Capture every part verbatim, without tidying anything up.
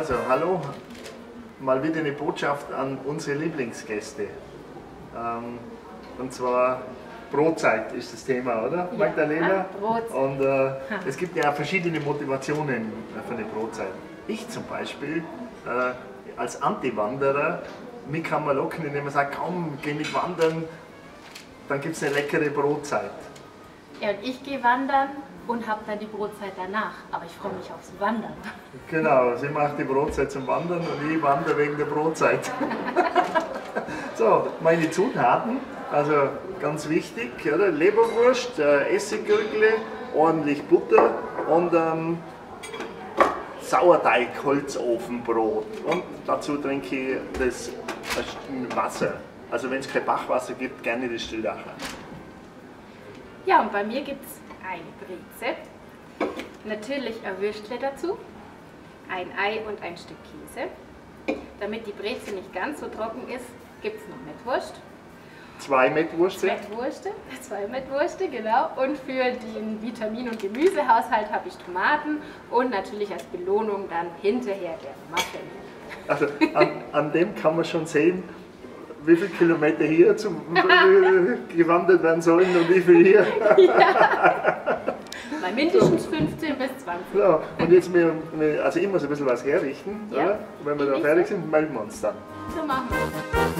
Also, hallo, mal wieder eine Botschaft an unsere Lieblingsgäste. Ähm, und zwar Brotzeit ist das Thema, oder Ja, Magdalena? Brotzeit. Und äh, es gibt ja auch verschiedene Motivationen für eine Brotzeit. Ich zum Beispiel, äh, als Anti-Wanderer, mich kann man locken, indem man sagt, komm, geh mit wandern, dann gibt es eine leckere Brotzeit. Ja, und ich gehe wandern und habe dann die Brotzeit danach. Aber ich freue mich aufs Wandern. Genau, sie macht die Brotzeit zum Wandern und ich wandere wegen der Brotzeit. So, meine Zutaten, also ganz wichtig, oder? Leberwurst, äh, Essiggürkle, ordentlich Butter und ähm, Sauerteig, Holzofenbrot. Und dazu trinke ich das äh, Wasser. Also wenn es kein Bachwasser gibt, gerne das Stilldacher. Ja, und bei mir gibt es eine Breze, natürlich ein Würstle dazu, ein Ei und ein Stück Käse. Damit die Breze nicht ganz so trocken ist, gibt es noch Mettwurst. Zwei Mettwürste. Mettwürste, zwei Mettwürste, genau. Und für den Vitamin- und Gemüsehaushalt habe ich Tomaten und natürlich als Belohnung dann hinterher der Muffin. Also an, an dem kann man schon sehen, wie viele Kilometer hier zum, gewandert werden sollen und wie viel hier. Ja. Mal mindestens fünfzehn bis zwanzig. Ja, und jetzt, wir, wir, also ich muss ein bisschen was herrichten, Ja. oder? Wenn wir da fertig sind, melden wir uns dann. So machen wir.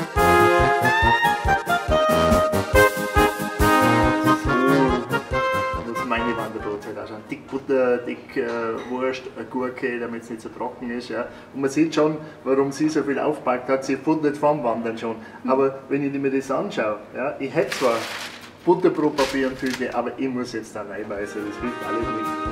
Das ist meine Wanderbrotzeit ausschauen. Dick Butter, dick äh, Wurst, eine Gurke, damit es nicht so trocken ist. Ja. Und man sieht schon, warum sie so viel aufgepackt hat. Sie futtert vom Wandern schon. Aber wenn ich mir das anschaue, ja, ich hätte zwar Butterbrotpapier und Tüte, aber ich muss jetzt dann einbeißen, das hilft alles nicht.